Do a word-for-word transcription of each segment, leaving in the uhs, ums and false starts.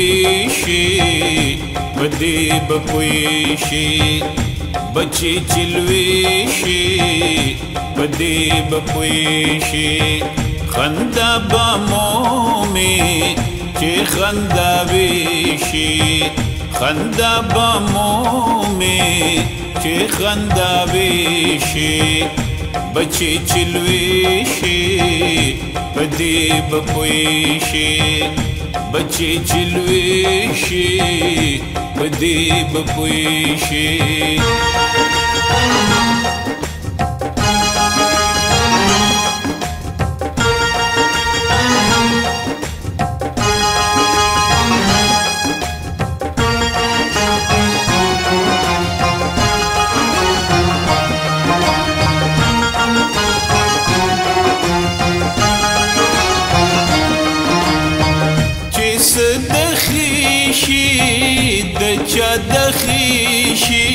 چلویشی بدی بپویشی بچی چلویشی بدی بپویشی خندا بامومی چی خندا ویشی خندا بامومی چی خندا ویشی بچی چلویشی بدی بپویشی بچی چلویشی بدی بپویشی دچا دخیشی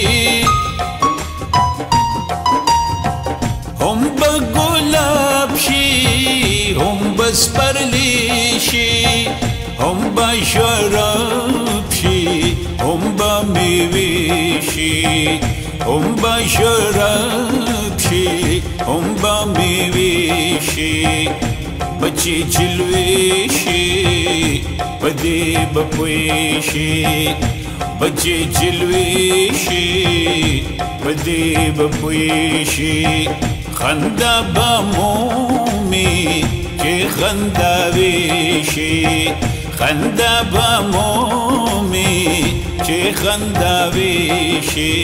هم بگلاب شی هم بسپرلیشی هم بشراب شی هم بمیویشی هم بشراب شی هم بمیویشی بچی چلویشی بدی بپویشی بچی چلویشی بدی بپویشی خندا بامومی چی خندا ویشی خندا بامومی چی خندا ویشی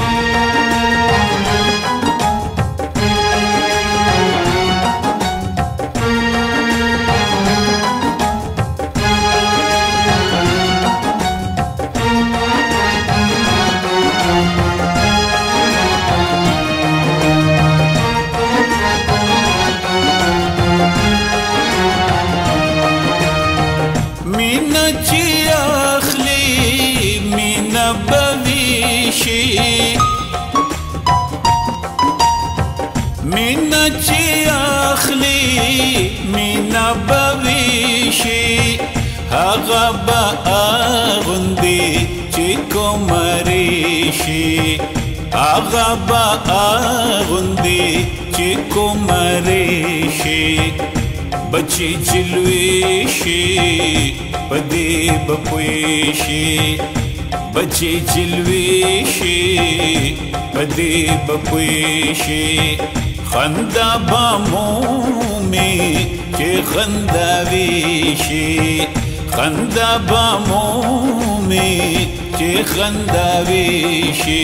مینا چی اخلی مینا بویشی هغه با اغندی چی کمریشی هغه با اغندی چی کمریشی بچی چلویشی بدی بپویشی بچی چلویشی بدی بپویشی خندا بامومی چی خندا ویشی خندا بامومی چی خندا ویشی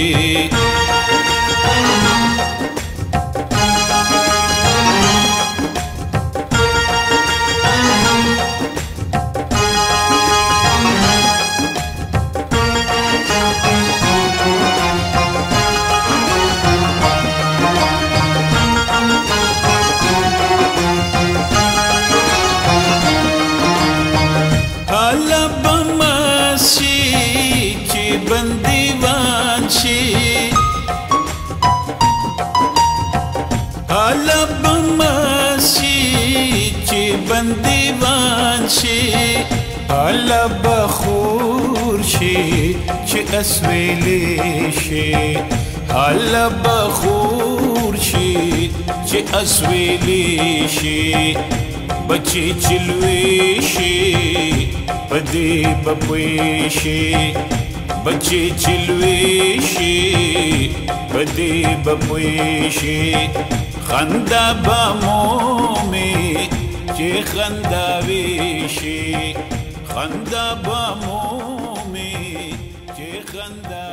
بندیوان شی حالا بمسی چی بندیوان شی حالا بخور شی چی اسویلی شی حالا بخور شی چی اسویلی شی بچی چلویشی بدی بپویشی بچی چلویشی بدی بپویشی خندا بامومی چی خندا ویشی خندا بامومی چی خندا